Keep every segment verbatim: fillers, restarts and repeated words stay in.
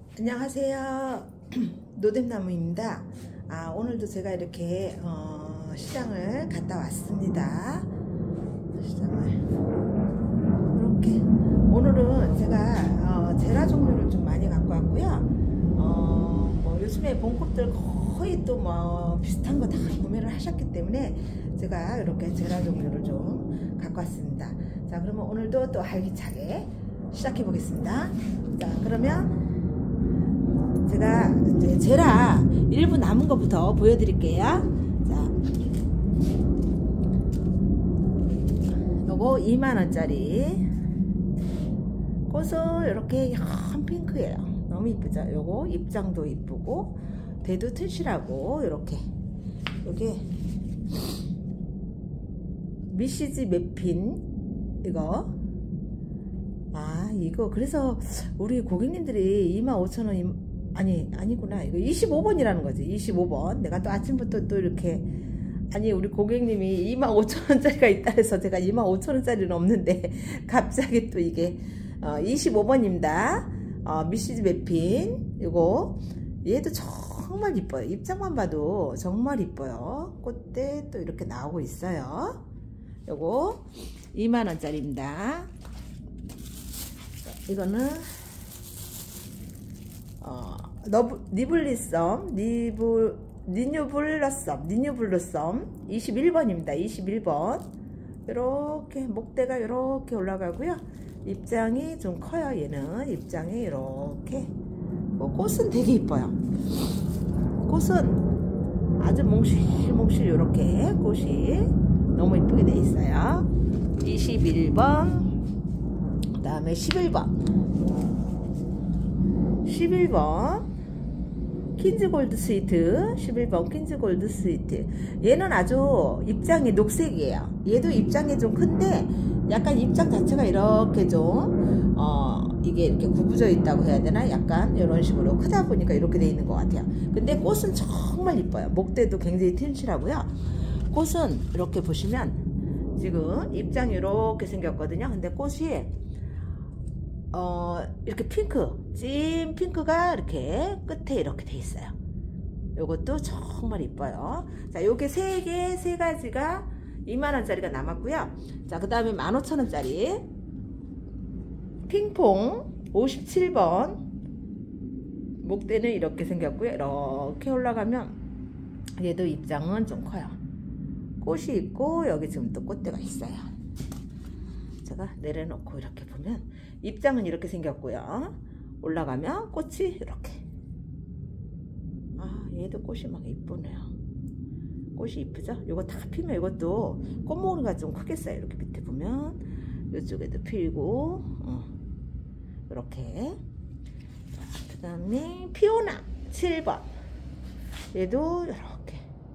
안녕하세요. 노뎀나무입니다. 아, 오늘도 제가 이렇게 어, 시장을 갔다 왔습니다. 시장을 이렇게 오늘은 제가 어, 제라 종류를 좀 많이 갖고 왔고요. 어, 뭐 요즘에 봄꽃들 거의 또 뭐 비슷한 거 다 구매를 하셨기 때문에 제가 이렇게 제라 종류를 좀 갖고 왔습니다. 자, 그러면 오늘도 또 활기차게 시작해 보겠습니다. 자, 그러면 제가 이제 제라 일부 남은 것부터 보여드릴게요. 자, 요거 이만 원짜리 꽃은 이렇게 연 핑크예요. 너무 이쁘죠? 요거 입장도 이쁘고 대도 튼실하고 이렇게 요게 미시즈 매핀 이거 아 이거 그래서 우리 고객님들이 이만 오천 원 아니 아니구나 이거 이십오 번이라는 거지. 이십오 번 내가 또 아침부터 또 이렇게 아니 우리 고객님이 이만 오천 원짜리가 있다 해서 제가 이만 오천 원짜리는 없는데 갑자기 또 이게 어, 이십오 번입니다. 어, 미시즈 매핀 이거 얘도 정말 이뻐요. 입장만 봐도 정말 이뻐요. 꽃대 또 이렇게 나오고 있어요. 요거 이만 원짜리입니다. 이거는 어, 너브, 니블리썸, 니블, 니뉴블러썸, 니뉴블러썸 이십일 번입니다. 이십일 번. 이렇게 목대가 이렇게 올라가고요. 입장이 좀 커요. 얘는 입장이 이렇게. 뭐 꽃은 되게 이뻐요. 꽃은 아주 몽실몽실 이렇게 꽃이 너무 이쁘게 돼 있어요. 이십일 번. 그 다음에 십일 번. 십일 번 퀸즈골드 스위트. 십일 번 퀸즈골드 스위트. 얘는 아주 입장이 녹색이에요. 얘도 입장이 좀 큰데 약간 입장 자체가 이렇게 좀 어, 이게 이렇게 구부져 있다고 해야 되나? 약간 이런 식으로 크다 보니까 이렇게 돼 있는 것 같아요. 근데 꽃은 정말 이뻐요. 목대도 굉장히 튼실하고요. 꽃은 이렇게 보시면 지금 입장이 이렇게 생겼거든요. 근데 꽃이 어, 이렇게 핑크, 찐 핑크가 이렇게 끝에 이렇게 돼 있어요. 요것도 정말 이뻐요. 자, 요게 세 개, 세 가지가 이만 원짜리가 남았고요. 자, 그 다음에 만 오천 원짜리 핑퐁 오십칠 번 목대는 이렇게 생겼고요. 이렇게 올라가면 얘도 입장은 좀 커요. 꽃이 있고 여기 지금 또 꽃대가 있어요. 제가 내려놓고 이렇게 보면 입장은 이렇게 생겼고요. 올라가면 꽃이 이렇게. 아, 얘도 꽃이 막 이쁘네요. 꽃이 이쁘죠? 이거 다 피면 이것도 꽃무늬가 좀 크겠어요. 이렇게 밑에 보면 이쪽에도 피고 어, 이렇게. 그 다음에 피오나 칠 번. 얘도 이렇게.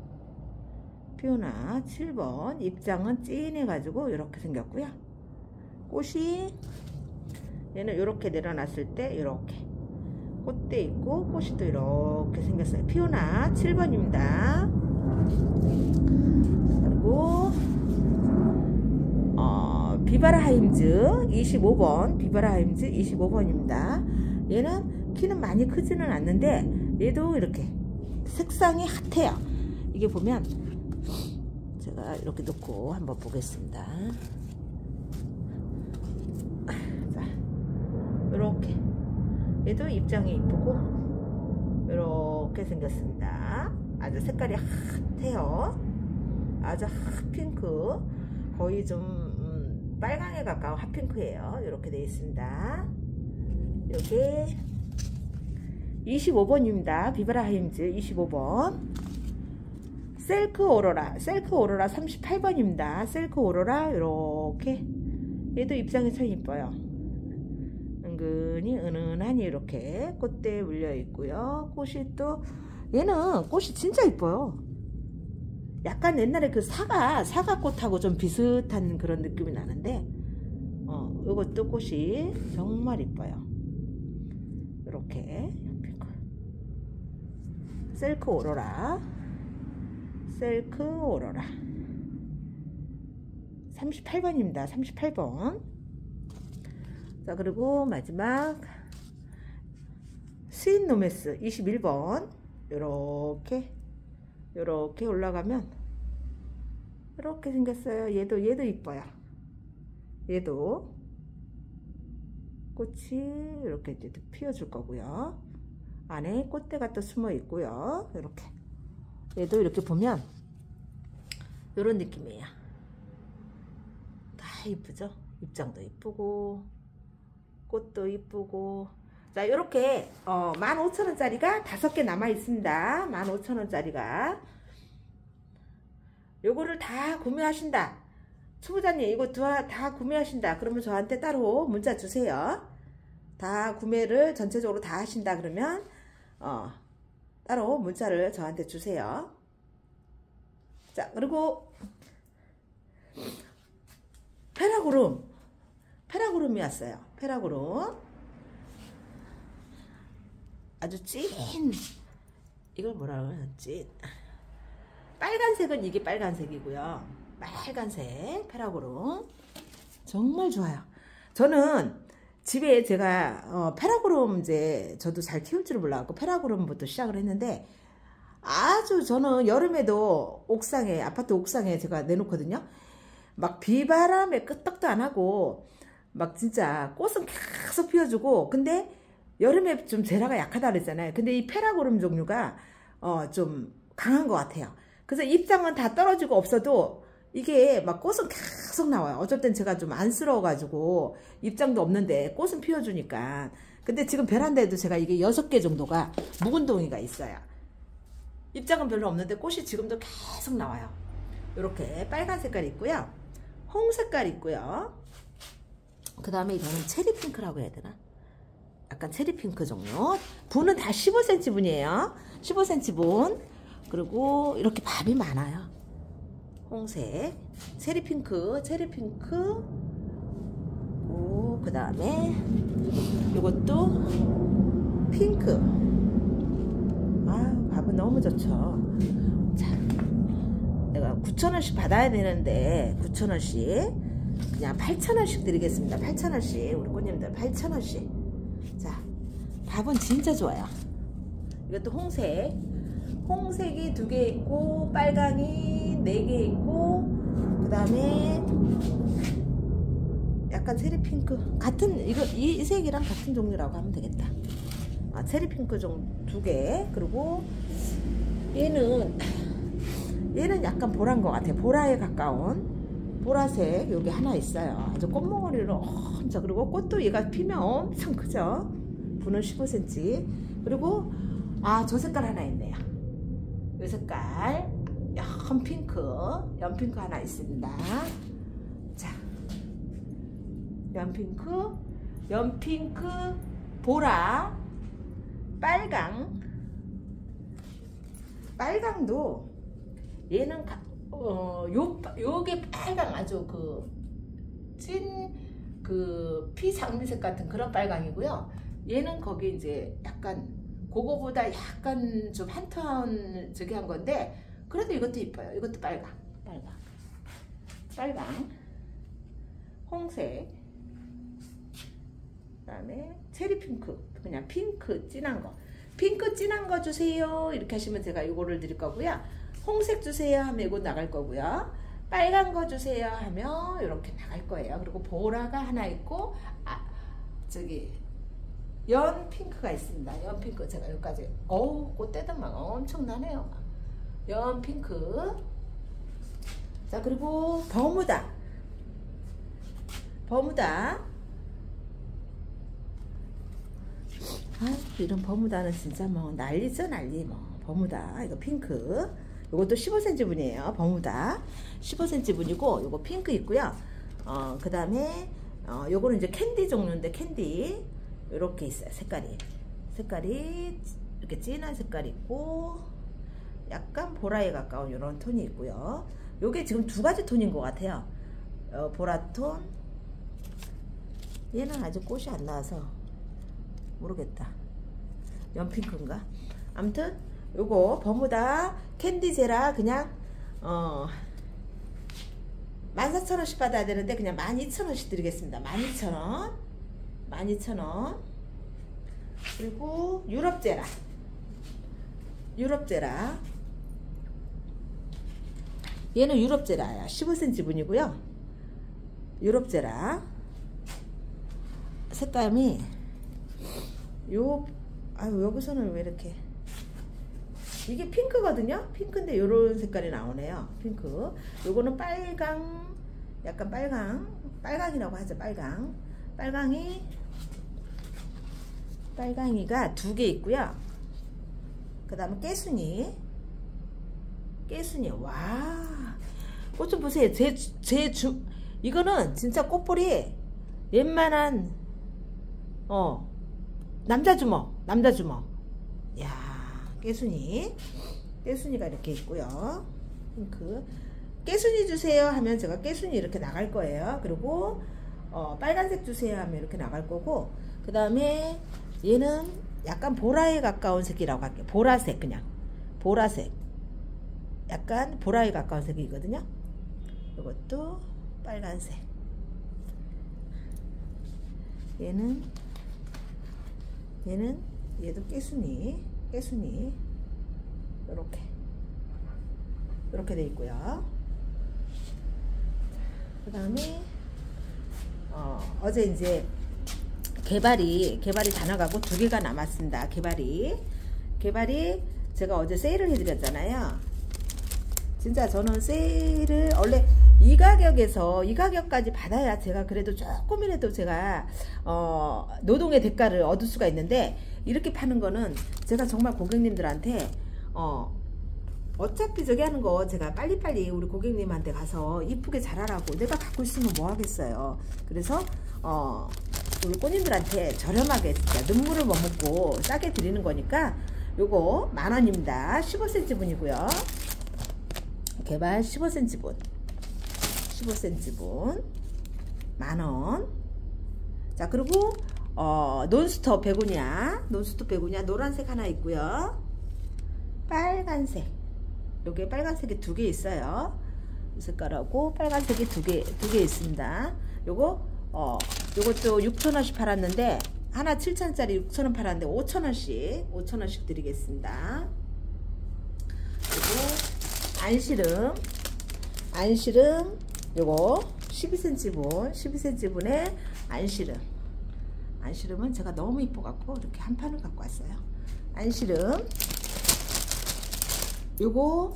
피오나 칠 번. 입장은 찐해가지고 이렇게 생겼고요. 꽃이 얘는 이렇게 내려놨을 때 이렇게 꽃대 있고 꽃이 또 이렇게 생겼어요. 피오나 칠 번입니다. 그리고 어, 비바라 하임즈 이십오 번. 비바라 하임즈 이십오 번입니다. 얘는 키는 많이 크지는 않는데 얘도 이렇게 색상이 핫해요. 이게 보면 제가 이렇게 놓고 한번 보겠습니다. 이렇게 얘도 입장이 이쁘고 이렇게 생겼습니다. 아주 색깔이 핫해요. 아주 핫핑크, 거의 좀 음, 빨강에 가까운 핫핑크예요. 이렇게 되어 있습니다. 요게 이십오 번입니다. 비바라 하임즈 이십오 번. 셀크 오로라, 셀크 오로라 삼십팔 번입니다. 셀크 오로라 이렇게. 얘도 입장이 참 이뻐요. 은근히 은은하니 이렇게 꽃대에 물려 있고요. 꽃이 또 얘는 꽃이 진짜 이뻐요. 약간 옛날에 그 사과 사과꽃하고 좀 비슷한 그런 느낌이 나는데 어 이것도 꽃이 정말 이뻐요. 이렇게 핑크. 셀크 오로라, 셀크 오로라 삼십팔 번입니다. 삼십팔 번. 자, 그리고 마지막 스윗 로맨스 이십일 번 요렇게 요렇게 올라가면 이렇게 생겼어요. 얘도 얘도 이뻐요. 얘도 꽃이 이렇게 이제 피워줄 거고요. 안에 꽃대가 또 숨어 있고요. 이렇게 얘도 이렇게 보면 이런 느낌이에요. 다 이쁘죠? 입장도 이쁘고 꽃도 이쁘고. 자, 이렇게 어, 만 오천 원짜리가 다섯 개 남아 있습니다. 만 오천 원짜리가 요거를 다 구매하신다, 초보자님 이거 다 구매하신다 그러면 저한테 따로 문자 주세요. 다 구매를 전체적으로 다 하신다 그러면 어, 따로 문자를 저한테 주세요. 자, 그리고 페라구름 페라구름이 왔어요. 페라구름 아주 찐, 이걸 뭐라고 하지? 빨간색은 이게 빨간색이고요. 빨간색 페라구름 정말 좋아요. 저는 집에 제가 어, 페라구름 이제 저도 잘 키울 줄 몰라갖고 페라구름부터 시작을 했는데, 아주 저는 여름에도 옥상에, 아파트 옥상에 제가 내놓거든요. 막 비바람에 끄떡도 안 하고 막 진짜 꽃은 계속 피워주고. 근데 여름에 좀 제라가 약하다 그랬잖아요. 근데 이 페라구름 종류가 어, 좀 강한 것 같아요. 그래서 입장은 다 떨어지고 없어도 이게 막 꽃은 계속 나와요. 어쩔 땐 제가 좀 안쓰러워가지고 입장도 없는데 꽃은 피워주니까. 근데 지금 베란다에도 제가 이게 여섯 개 정도가 묵은 동이가 있어요. 입장은 별로 없는데 꽃이 지금도 계속 나와요. 이렇게 빨간 색깔 있고요. 홍 색깔 있고요. 그 다음에 이거는 체리 핑크라고 해야 되나? 약간 체리 핑크 종류. 분은 다 십오 센티미터 분이에요. 십오 센티미터 분. 그리고 이렇게 밥이 많아요. 홍색, 체리 핑크, 체리 핑크. 그 다음에 이것도 핑크. 아, 밥은 너무 좋죠. 자, 내가 구천 원씩 받아야 되는데 구천 원씩 그냥 팔천 원씩 드리겠습니다. 팔천 원씩 우리 꽃님들 팔천 원씩. 자, 밥은 진짜 좋아요. 이것도 홍색. 홍색이 두 개 있고 빨강이 네 개 있고, 그 다음에 약간 체리 핑크 같은, 이거 이 색이랑 같은 종류라고 하면 되겠다. 아, 체리 핑크 종 두 개. 그리고 얘는 얘는 약간 보라인 것 같아요. 보라에 가까운 보라색 여기 하나 있어요. 아주 꽃몽오리로 엄청. 그리고 꽃도 얘가 피면 엄청 크죠. 분은 십오 센티미터. 그리고 아, 저 색깔 하나 있네요. 이 색깔 연핑크, 연핑크 하나 있습니다. 자, 연핑크, 연핑크, 보라, 빨강. 빨강도 얘는 가, 어, 요, 요게 빨강 아주 그 찐 그 피장미색 같은 그런 빨강이고요. 얘는 거기 이제 약간 그거보다 약간 좀 한턴 저기 한 건데, 그래도 이것도 이뻐요. 이것도 빨강, 빨강, 빨강, 홍색, 그 다음에 체리 핑크, 그냥 핑크 진한 거. 핑크 진한 거 주세요 이렇게 하시면 제가 이거를 드릴 거고요. 홍색 주세요 하면 이거 나갈 거고요. 빨간 거 주세요 하면 이렇게 나갈 거예요. 그리고 보라가 하나 있고, 아, 저기 연 핑크가 있습니다. 연 핑크 제가 여기까지, 어우, 꽃대도 막 엄청나네요. 연 핑크. 자, 그리고 버무다. 버무다. 아, 이런 버무다는 진짜 뭐 난리죠, 난리. 뭐 버무다. 이거 핑크. 이것도 십오 센티미터 분이에요. 버무다 십오 센티미터 분이고, 요거 핑크 있고요. 어, 그 다음에 어, 요거는 이제 캔디 종류인데, 캔디 이렇게 있어요. 색깔이 색깔이 이렇게 진한 색깔이 있고, 약간 보라에 가까운 이런 톤이 있고요. 요게 지금 두 가지 톤인 것 같아요. 어, 보라톤. 얘는 아직 꽃이 안 나와서 모르겠다. 연핑크인가? 아무튼 요거 버무다 캔디제라 그냥 어 만 사천 원씩 받아야 되는데 그냥 만 이천 원씩 드리겠습니다. 만 이천 원. 만 이천 원. 그리고 유럽제라. 유럽제라. 얘는 유럽제라야. 십오 센티미터 분이고요. 유럽제라. 색감이 요, 아유, 여기서는 왜 이렇게. 이게 핑크거든요. 핑크인데 요런 색깔이 나오네요. 핑크. 요거는 빨강, 약간 빨강, 빨강이라고 하죠. 빨강. 빨강이, 빨강이가 두 개 있고요. 그 다음에 깨순이. 깨순이. 와. 꽃 좀 보세요. 제, 제 주, 이거는 진짜 꽃볼이 웬만한, 어, 남자 주먹. 남자 주먹. 야, 깨순이. 깨순이가 이렇게 있고요. 핑크. 깨순이 주세요 하면 제가 깨순이 이렇게 나갈 거예요. 그리고, 어, 빨간색 주세요 하면 이렇게 나갈 거고, 그 다음에 얘는 약간 보라에 가까운 색이라고 할게요. 보라색, 그냥. 보라색. 약간 보라에 가까운 색이거든요. 이것도 빨간색. 얘는 얘는 얘도 깨순이 깨순이 요렇게 요렇게 돼 있고요. 그 다음에 어, 어제 이제 개발이 개발이 다 나가고 두 개가 남았습니다. 개발이 개발이 제가 어제 세일을 해드렸잖아요. 진짜 저는 세일을 원래 이 가격에서 이 가격까지 받아야 제가 그래도 조금이라도 제가 어 노동의 대가를 얻을 수가 있는데, 이렇게 파는 거는 제가 정말 고객님들한테 어 어차피 저기 하는 거 제가 빨리빨리 우리 고객님한테 가서 이쁘게 잘하라고, 내가 갖고 있으면 뭐 하겠어요. 그래서 어 우리 꽃님들한테 저렴하게 진짜 눈물을 머금고 싸게 드리는 거니까 요거 만원입니다. 십오 센티미터 분이고요. 개발 십오 센티미터 분. 십오 센티미터 분. 만원. 자, 그리고, 어, 논스톱 베고니아. 논스톱 베고니아 노란색 하나 있고요. 빨간색. 여기에 빨간색이 두 개 있어요. 이 색깔하고 빨간색이 두 개, 두 개 있습니다. 요거, 어, 요것도 육천 원씩 팔았는데, 하나 칠천 원짜리 육천 원 팔았는데, 오천 원씩, 오천 원씩 드리겠습니다. 그리고, 안시름, 안시름, 요거 십이 센티미터 분, 십이 센티미터 분의 안시름. 안시름은 제가 너무 이뻐갖고 이렇게 한 판을 갖고 왔어요. 안시름, 요거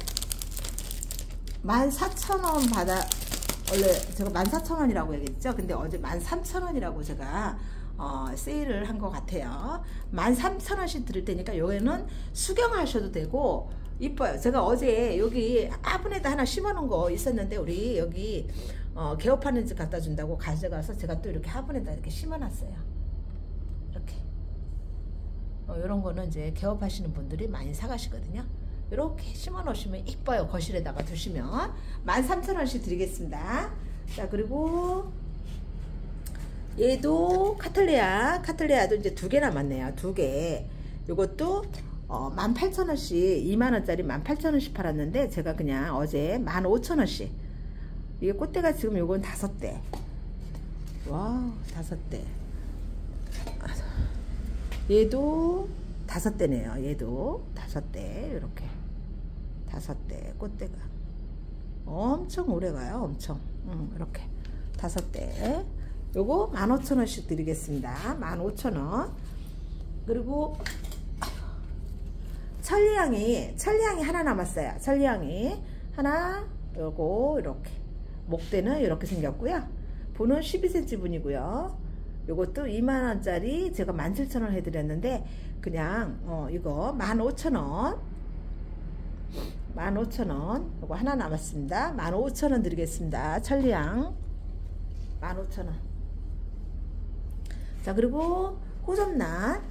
만 사천 원 받아, 원래 제가 만 사천 원이라고 얘기했죠. 근데 어제 만 삼천 원이라고 제가 어, 세일을 한 것 같아요. 만 삼천 원씩 드릴 테니까 여기는 수경하셔도 되고 이뻐요. 제가 어제 여기 화분에다 하나 심어 놓은 거 있었는데, 우리 여기 어, 개업하는 집 갖다 준다고 가져가서 제가 또 이렇게 화분에다 이렇게 심어 놨어요. 이렇게 어, 이런 거는 이제 개업하시는 분들이 많이 사가시거든요. 이렇게 심어 놓으시면 이뻐요. 거실에다가 두시면. 만 삼천 원씩 드리겠습니다. 자, 그리고 얘도 카틀레아, 카틀레아도 이제 두 개 남았네요. 두 개. 요것도 어, 만 팔천 원씩, 이만 원짜리 만 팔천 원씩 팔았는데, 제가 그냥 어제 만 오천 원씩. 이게 꽃대가 지금 요건 다섯 대. 와우, 다섯 대. 얘도 다섯 대네요. 얘도 다섯 대. 이렇게. 다섯 대. 꽃대가. 엄청 오래 가요. 엄청. 음, 이렇게. 다섯 대. 요거 만 오천 원씩 드리겠습니다. 만 오천 원. 그리고, 천리향이, 천리향이 하나 남았어요. 천리향이 하나, 요거 이렇게 목대는 이렇게 생겼고요. 분은 십이 센티미터 분이고요. 요것도 이만 원짜리 제가 만 칠천 원 해드렸는데, 그냥 어 이거 만 오천 원, 만 오천 원. 요거 하나 남았습니다. 만 오천 원 드리겠습니다. 천리향 만 오천 원. 자, 그리고 호접란,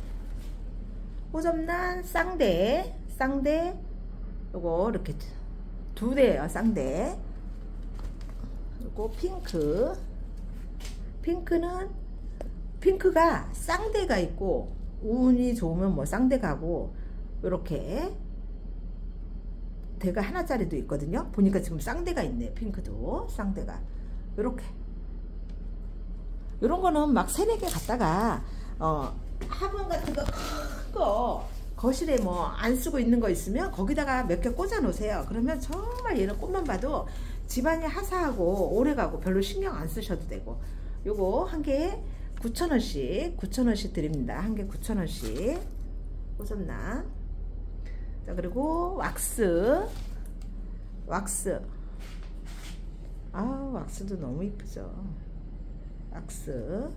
호접란 쌍대, 쌍대 요거 이렇게 두 대예요. 쌍대. 요거 핑크, 핑크는 핑크가 쌍대가 있고, 운이 좋으면 뭐 쌍대 가고, 요렇게 대가 하나짜리도 있거든요. 보니까 지금 쌍대가 있네. 핑크도 쌍대가 요렇게. 요런 거는 막 세네 개 갖다가 어 화분 같은 거 거실에 뭐 안 쓰고 있는 거 있으면 거기다가 몇 개 꽂아 놓으세요. 그러면 정말 얘는 꽃만 봐도 집안이 화사하고 오래가고 별로 신경 안 쓰셔도 되고. 요거 한 개에 구천 원씩 구천 원씩 드립니다. 한 개 구천 원씩. 보셨나? 자, 그리고 왁스 왁스 아, 왁스도 너무 이쁘죠. 왁스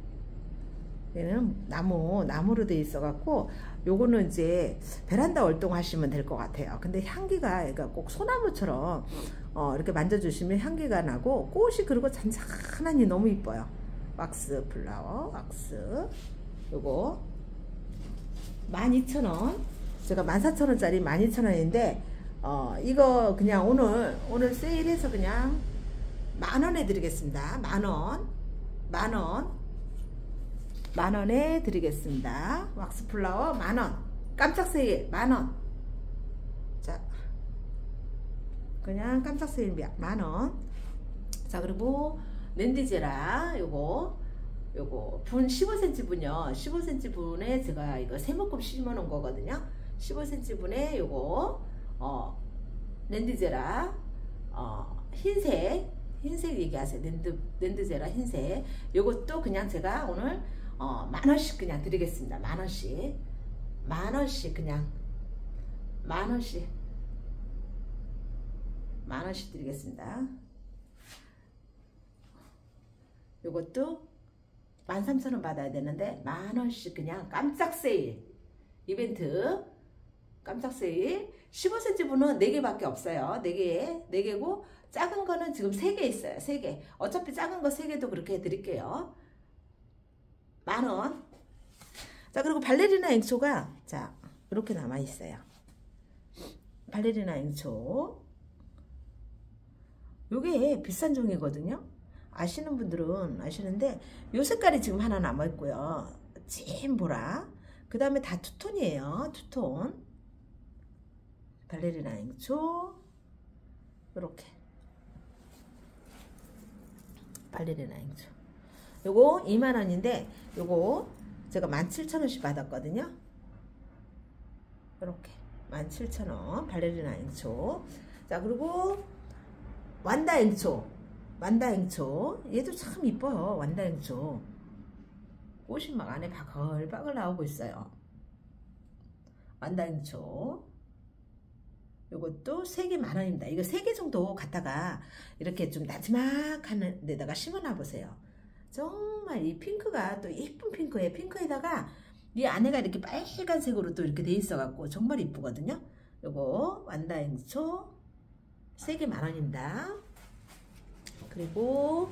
얘는 나무 나무로 되어 있어 갖고 요거는 이제 베란다 월동하시면 될 것 같아요. 근데 향기가 그러니까 꼭 소나무처럼 어, 이렇게 만져주시면 향기가 나고 꽃이 그리고 잔잔하니 너무 이뻐요. 왁스 플라워 왁스 요거 만 이천 원. 제가 만 사천 원짜리 만 이천 원인데 어, 이거 그냥 오늘 오늘 세일해서 그냥 만 원에 드리겠습니다. 만 원 만 원 만 원에 드리겠습니다. 왁스 플라워 만 원. 깜짝 세일 만 원. 자, 그냥 깜짝 세일 만 원. 자, 그리고 랜디제라 요거 요거 분 십오 센티미터 분요. 십오 센티미터 분에 제가 이거 세 묶음 심어 놓은 거거든요. 십오 센티미터 분에 요거 어 랜디제라 어 흰색 흰색 얘기하세요. 랜드 랜드제라 흰색. 요것도 그냥 제가 오늘 어, 만원씩 그냥 드리겠습니다. 만원씩 만원씩 그냥 만원씩 만원씩 드리겠습니다. 요것도 만 삼천 원 받아야 되는데 만원씩 그냥 깜짝 세일 이벤트 깜짝 세일. 십오 센티미터 분은 네 개밖에 없어요. 네 개, 네 개고 작은 거는 지금 세 개 있어요. 세 개. 어차피 작은 거 세 개도 그렇게 해드릴게요. 만 원. 자, 그리고 발레리나 앵초가 자 이렇게 남아 있어요. 발레리나 앵초 요게 비싼 종이거든요. 아시는 분들은 아시는데 요 색깔이 지금 하나 남아 있고요. 찐보라. 그 다음에 다 투톤이에요. 투톤. 발레리나 앵초 요렇게 발레리나 앵초 요거 이만 원인데 요거 제가 만 칠천 원씩 받았거든요. 이렇게 만 칠천 원 발레리나 앵초. 자, 그리고 완다 앵초 완다 앵초 얘도 참 이뻐요. 완다 앵초 꽃이 막 안에 바글바글 나오고 있어요. 완다 앵초 요것도 세 개 만 원입니다. 이거 세 개 정도 갖다가 이렇게 좀 나지막한 데다가 심어 놔 보세요. 정말 이 핑크가 또 예쁜 핑크에 핑크에다가 이 안에가 이렇게 빨간색으로 또 이렇게 돼 있어 갖고 정말 이쁘거든요. 요거 완다앵초 세 개 만 원입니다. 그리고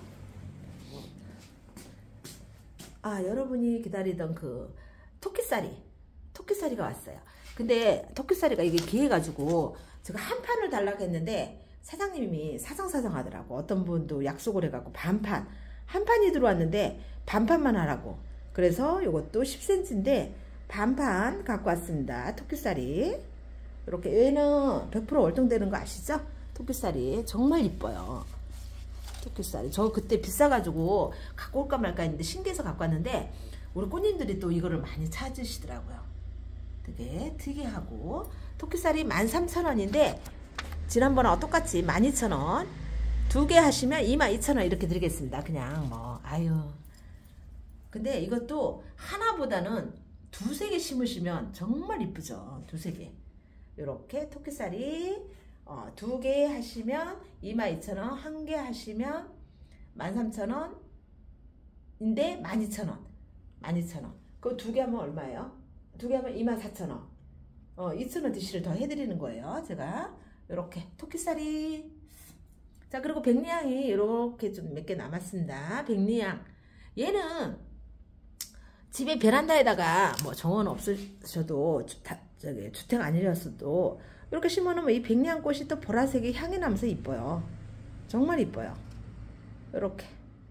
아, 여러분이 기다리던 그 토끼살이 토끼살이가 왔어요. 근데 토끼살이가 이게 귀해가지고 제가 한 판을 달라고 했는데 사장님이 사정사정 하더라고. 어떤 분도 약속을 해갖고 반판 한 판이 들어왔는데 반판만 하라고. 그래서 이것도 십 센티미터인데 반판 갖고 왔습니다. 토끼살이 이렇게 얘는 백 퍼센트 월동되는 거 아시죠? 토끼살이 정말 이뻐요. 토끼살이 저 그때 비싸가지고 갖고 올까 말까 했는데 신기해서 갖고 왔는데 우리 꽃님들이 또 이거를 많이 찾으시더라고요. 되게 특이하고 토끼살이 만 삼천 원인데 지난번에 똑같이 만 이천 원 두 개 하시면 이만 이천 원 이렇게 드리겠습니다. 그냥 뭐 아유 근데 이것도 하나보다는 두세 개 심으시면 정말 이쁘죠. 두세 개 이렇게 토끼살이 어, 두 개 하시면 이만 이천 원 한 개 하시면 만 삼천 원인데 만 이천 원 만 이천 원 그거 두 개 하면 얼마예요? 두 개 하면 이만 사천 원 어, 이천 원 디씨를 더 해드리는 거예요. 제가 이렇게 토끼살이 자, 그리고 백리향이 이렇게 좀 몇 개 남았습니다. 백리향 얘는 집에 베란다에다가 뭐 정원 없으셔도 주, 다, 저기 주택 아니었어도 이렇게 심어놓으면 이 백리향 꽃이 또 보라색이 향이 나면서 이뻐요. 정말 이뻐요. 이렇게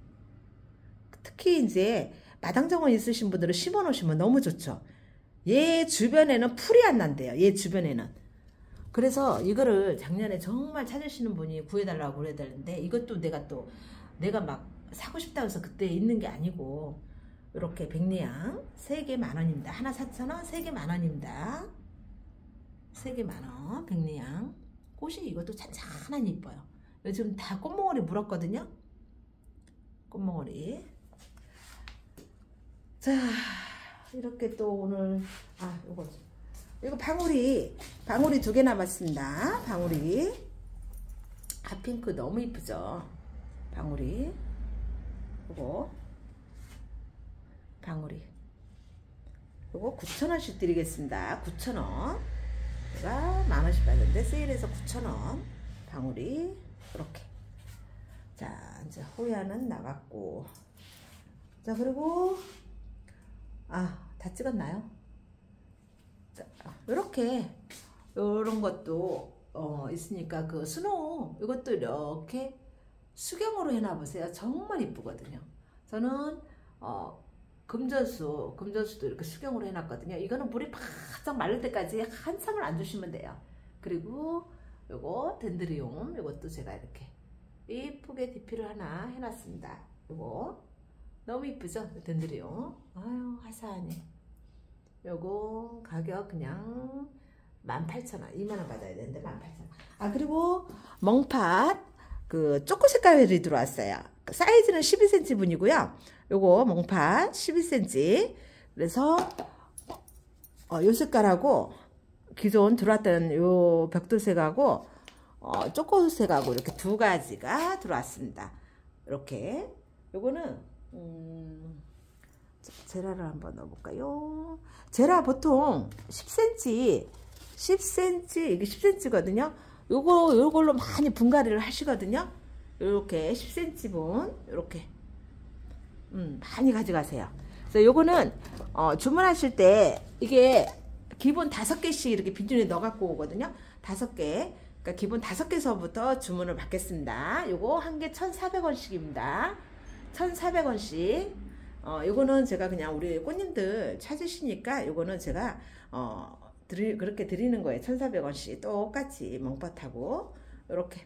특히 이제 마당 정원 있으신 분들은 심어 놓으시면 너무 좋죠. 얘 주변에는 풀이 안 난대요. 얘 주변에는. 그래서 이거를 작년에 정말 찾으시는 분이 구해달라고 그래야 되는데 이것도 내가 또 내가 막 사고 싶다고 해서 그때 있는 게 아니고 이렇게 백리향 세 개 만원입니다. 하나 사천 원, 세 개 만원입니다. 세 개 만원. 백리향 꽃이 이것도 찬찬하니 이뻐요. 요즘 다 꽃몽오리 물었거든요. 꽃몽오리. 자, 이렇게 또 오늘 아 요거 이거 방울이 방울이 두 개 남았습니다. 방울이 핫핑크 너무 이쁘죠. 방울이 요거 방울이 요거 구천 원씩 드리겠습니다. 구천 원. 제가 만 원씩 받는데 세일해서 구천 원. 방울이 이렇게. 자, 이제 호야는 나갔고. 자, 그리고 아, 다 찍었나요? 자, 이렇게 요런 것도 어 있으니까 그 스노우 이것도 이렇게 수경으로 해놔 보세요. 정말 이쁘거든요. 저는 어 금전수 금전수도 이렇게 수경으로 해놨거든요. 이거는 물이 바짝 마를 때까지 한참을 안 주시면 돼요. 그리고 요거 덴드리움 이것도 제가 이렇게 이쁘게 디피를 하나 해놨습니다. 요거 너무 이쁘죠? 덴드리움. 아유 화사하네. 요거 가격 그냥 만 팔천 원. 이만 원 받아야 되는데 만 팔천 원. 아, 그리고 멍팥 그 초코 색깔이 들어왔어요. 사이즈는 십이 센티미터 분이고요. 요거 멍팥 십이 센티미터. 그래서 어, 요 색깔하고 기존 들어왔던 요 벽돌색하고 어, 초코색하고 이렇게 두 가지가 들어왔습니다. 이렇게 요거는 음, 제라를 한번 넣어볼까요? 제라 보통 십 센티미터 십 센티미터 이게 십 센티미터거든요. 요거 요걸로 많이 분갈이를 하시거든요. 요렇게 십 센티미터 분 요렇게 음, 많이 가져가세요. 그래서 요거는 어, 주문하실 때 이게 기본 다섯 개씩 이렇게 비닐에 넣어 갖고 오거든요. 다섯 개. 그러니까 기본 다섯 개서부터 주문을 받겠습니다. 요거 한 개 천사백 원씩입니다. 천사백 원씩. 어, 요거는 제가 그냥 우리 꽃님들 찾으시니까 요거는 제가 어, 드리, 그렇게 드리는 거예요. 천사백 원씩 똑같이 멍pat하고 요렇게.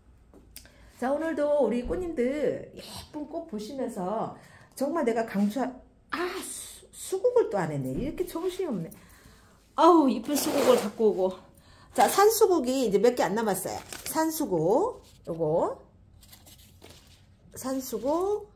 자, 오늘도 우리 꽃님들 예쁜 꽃 보시면서 정말 내가 강추한 아 수, 수국을 또 안 했네. 이렇게 정신이 없네. 아우 이쁜 수국을 갖고 오고. 자, 산수국이 이제 몇 개 안 남았어요. 산수국 요거 산수국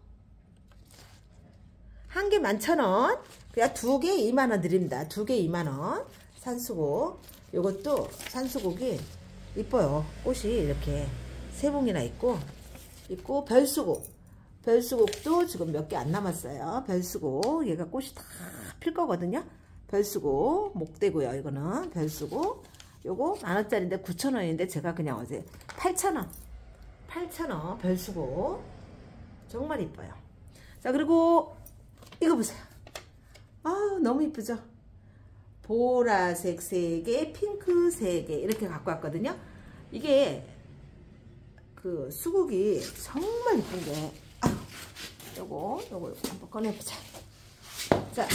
한 개 만 천 원. 그냥 두 개 이만 원 드립니다. 두 개 이만 원. 산수국 요것도 산수국이 이뻐요. 꽃이 이렇게 세 봉이나 있고 있고 별수국 별수국도 지금 몇 개 안 남았어요. 별수국 얘가 꽃이 다 필 거거든요. 별수국 목대고요. 이거는 별수국 요거 만원짜리인데 구천 원인데 제가 그냥 어제 팔천 원 팔천 원 별수국 정말 이뻐요. 자, 그리고 이거 보세요. 아 너무 이쁘죠. 보라색 세 개 핑크 세 개 이렇게 갖고 왔거든요. 이게 그 수국이 정말 이쁜 게 아, 요거 요거 요거 한번 꺼내보자. 자,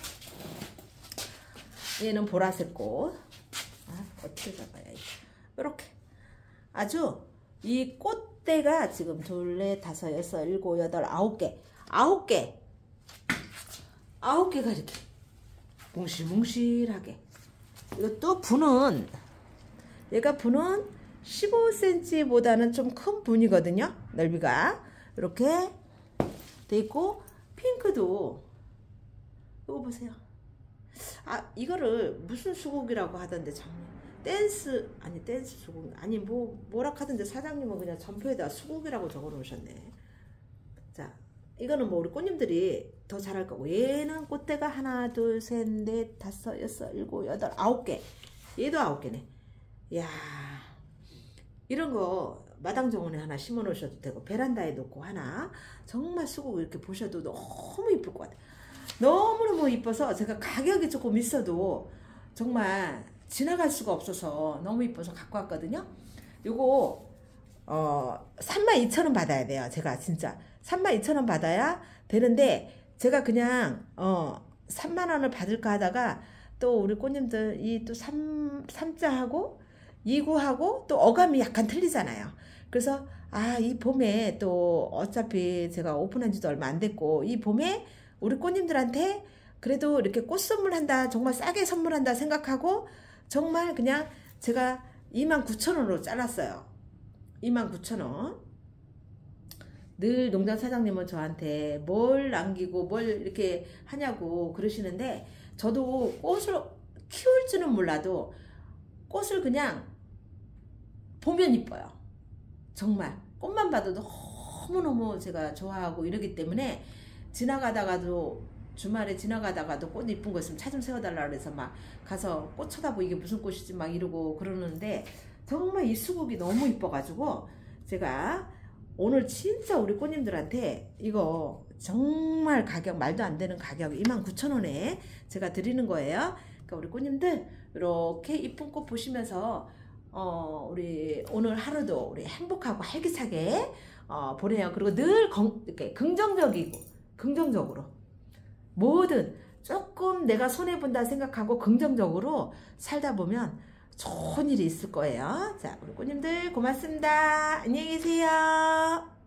얘는 보라색 꽃. 아, 어떻게 잡아야 돼. 이렇게 아주 이 꽃대가 지금 둘, 넷, 다섯, 여섯, 일곱, 여덟, 아홉 개 아홉 개 아홉 개가 이렇게 뭉실뭉실하게. 이것도 분은 얘가 분은 십오 센티미터보다는 좀 큰 분이거든요. 넓이가 이렇게 돼 있고 핑크도 이거 보세요. 아 이거를 무슨 수국이라고 하던데 참 댄스 아니 댄스 수국 아니 뭐 뭐라 하던데 사장님은 그냥 점표에다 수국이라고 적어 놓으셨네. 자, 이거는 뭐 우리 꽃님들이 더 잘할 거고 얘는 꽃대가 하나 둘 셋 넷 다섯 여섯 일곱 여덟 아홉 개 얘도 아홉 개네. 이야 이런 거 마당 정원에 하나 심어 놓으셔도 되고 베란다에 놓고 하나 정말 수국 이렇게 보셔도 너무 이쁠 것 같아요. 너무너무 이뻐서 제가 가격이 조금 있어도 정말 지나갈 수가 없어서 너무 이뻐서 갖고 왔거든요. 요거 어 삼만 이천 원 받아야 돼요. 제가 진짜 삼만 이천 원 받아야 되는데 제가 그냥 어 삼만 원을 받을까 하다가 또 우리 꽃님들 이 또 삼, 삼자하고 이구하고 또 어감이 약간 틀리잖아요. 그래서 아 이 봄에 또 어차피 제가 오픈한 지도 얼마 안 됐고 이 봄에 우리 꽃님들한테 그래도 이렇게 꽃 선물한다, 정말 싸게 선물한다 생각하고 정말 그냥 제가 이만 구천 원으로 잘랐어요. 이만 구천 원. 늘 농장 사장님은 저한테 뭘 남기고 뭘 이렇게 하냐고 그러시는데, 저도 꽃을 키울 줄은 몰라도 꽃을 그냥 보면 이뻐요. 정말 꽃만 봐도 너무너무 제가 좋아하고 이러기 때문에, 지나가다가도 주말에 지나가다가도 꽃 이쁜 거 있으면 차 좀 세워달라 그래서 막 가서 꽃 쳐다보고 이게 무슨 꽃이지 막 이러고 그러는데, 정말 이 수국이 너무 이뻐가지고 제가 오늘 진짜 우리 꽃님들한테 이거 정말 가격 말도 안 되는 가격 이만 구천 원에 제가 드리는 거예요. 그러니까 우리 꽃님들 이렇게 이쁜 꽃 보시면서 어 우리 오늘 하루도 우리 행복하고 활기차게 어 보내요. 그리고 늘 건, 이렇게 긍정적이고 긍정적으로 뭐든 조금 내가 손해본다 생각하고 긍정적으로 살다 보면 좋은 일이 있을 거예요. 자, 우리 꽃님들 고맙습니다. 안녕히 계세요.